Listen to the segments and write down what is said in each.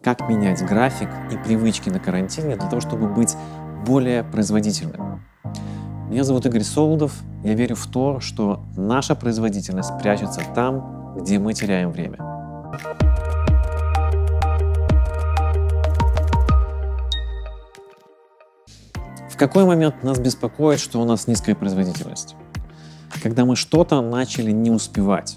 как менять график и привычки на карантине для того, чтобы быть более производительным. Меня зовут Игорь Солодов. Я верю в то, что наша производительность прячется там, где мы теряем время. В какой момент нас беспокоит, что у нас низкая производительность? Когда мы что-то начали не успевать.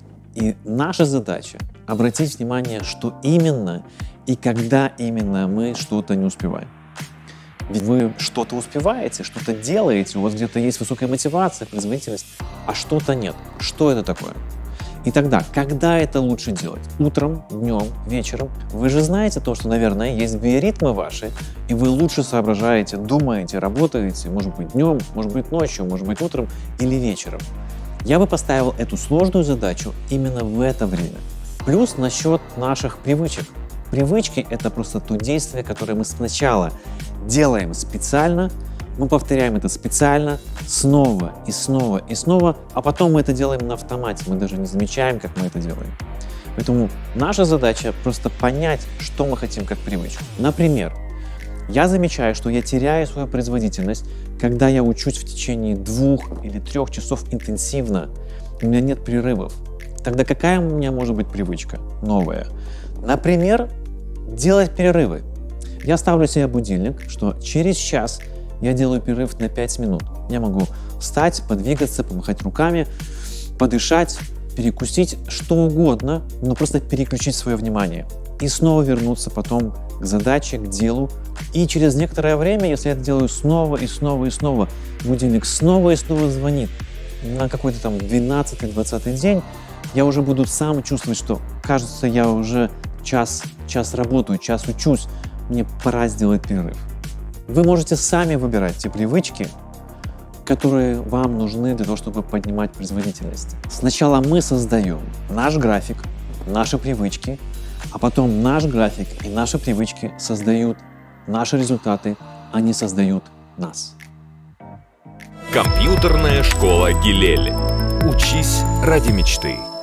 И наша задача — обратить внимание, что именно и когда именно мы что-то не успеваем. Ведь вы что-то успеваете, что-то делаете, у вас где-то есть высокая мотивация, производительность, а что-то нет. Что это такое? И тогда, когда это лучше делать? Утром, днем, вечером? Вы же знаете то, что, наверное, есть биоритмы ваши, и вы лучше соображаете, думаете, работаете, может быть, днем, может быть, ночью, может быть, утром или вечером. Я бы поставил эту сложную задачу именно в это время. Плюс насчет наших привычек. Привычки — это просто то действие, которое мы сначала делаем специально, мы повторяем это специально снова и снова и снова, а потом мы это делаем на автомате, мы даже не замечаем, как мы это делаем. Поэтому наша задача просто понять, что мы хотим как привычку. Например, я замечаю, что я теряю свою производительность, когда я учусь в течение 2 или 3 часов интенсивно, у меня нет перерывов. Тогда какая у меня может быть привычка новая? Например, делать перерывы. Я ставлю себе будильник, что через час я делаю перерыв на 5 минут. Я могу встать, подвигаться, помахать руками, подышать, перекусить, что угодно, но просто переключить свое внимание. И снова вернуться потом к задаче, к делу. И через некоторое время, если я это делаю снова и снова и снова, будильник снова и снова звонит на какой-то там 12-20 день, я уже буду сам чувствовать, что, кажется, я уже час работаю, час учусь, мне пора сделать перерыв. Вы можете сами выбирать те привычки, которые вам нужны для того, чтобы поднимать производительность. Сначала мы создаем наш график, наши привычки, а потом наш график и наши привычки создают наши результаты, они создают нас. Компьютерная школа Гилель. Учись ради мечты.